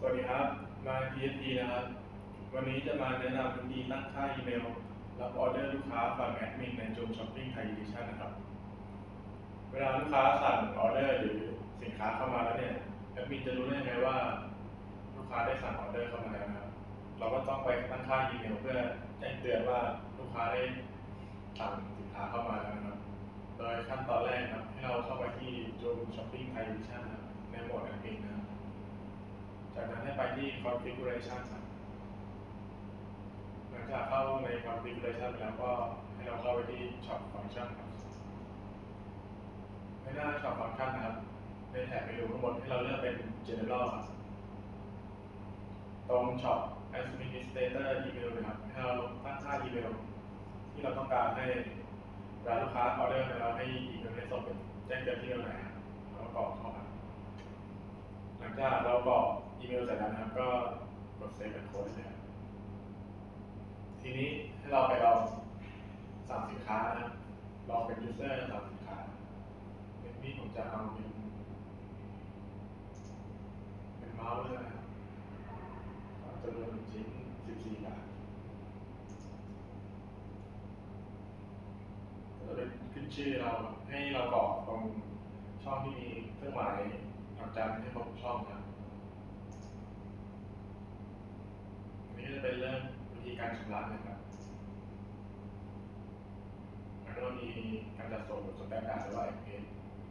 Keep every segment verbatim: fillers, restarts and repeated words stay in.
วัสดีครับมา พี เอส พี นะครับ วันนี้จะมาแนะนำวิธีตั้งค่าอีเมลรับออเดอร์ลูกค้าฝั่งแอดมินในจูมช้อปปิ้งไทยดิชั่นนะครับ เวลาลูกค้าสั่งออเดอร์หรือสินค้าเข้ามาแล้วเนี่ยแอดมินจะรู้ได้ยังไงว่าลูกค้าได้สั่งออเดอร์เข้ามาแล้วนะครับเราก็ต้องไปตั้งค่าอีเมลเพื่อแจ้งเตือนว่าลูกค้าได้สั่งสินค้าเข้ามาแล้วนะครับโดยขั้นตอนแรกครับให้เราเข้าไปที่จูมช้อปปิ้งไทยดิชั่นนะครับในโหมดแอดมินนะครับจากนั้นให้ไปที่ configuration ครับหลังจากเข้าใน configuration แล้วก็ให้เราเข้าไปที่ shop function ครับในหน้า shop function นะครับในแถบเมนูข้างบนให้เราเลือกเป็น general ครับตรง shop administrator email นะครับให้เราตั้งค่าอีเมลที่เราต้องการให้เวลาลูกค้าออเดอร์ไปแล้วให้อีเมลได้ส่งเป็นแจ้งเตือนที่เราไหนครับเราก็กรอกเข้ามาหลังจากเรากรอกอีเมลเสร็จแล้วนะครับก็กด save and close เลยครับทีนี้ให้เราไปลองสั่งสินค้านะครับลองเป็น user สั่งสินค้าเป็นที่ผมจะเอาเป็นเป็นเมาส์เลยนะครับจำนวนหนึ่งชิ้นสิบสี่บาทเราจะขึ้นชื่อเราให้เรากรอกตรงช่องที่มีเครื่องหมายดอกจันให้ครบช่องครับอันนี้จะเป็นเรื่องวิธีการชำระนะครับแล้วก็มีการจัดส่งสแตนดาร์ดหรือว่า เอ็ม พี เอส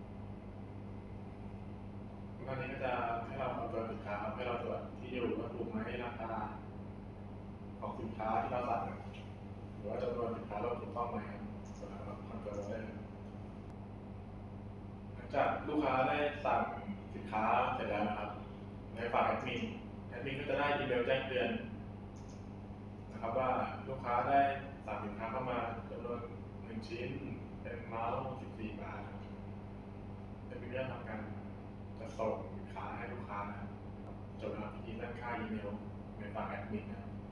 ตอนนี้ก็จะให้เราเอาตัวสินค้าให้เราตรวจที่อยู่ว่าถูกไหมราคาของสินค้าที่เราสั่งหรือว่าจำนวนสินค้าเราถูกต้องไหมครับสำหรับคอนเฟิร์มได้หลังจากลูกค้าได้สั่งสินค้าเสร็จแล้วนะครับในฝั่งแอดมินแอดมินก็จะได้อีเมลแจ้งเตือนนะครับว่าลูกค้าได้สั่งสินค้าเข้ามาจำนวนหนึ่งชิ้นเป็นเมาส์สิบสี่บาทแอดมินจะทำการจะส่งสินค้าให้ลูกค้านะครับจบนะครับวิธีตั้งค่าอีเมลในฝั่งแอดมินนะครับ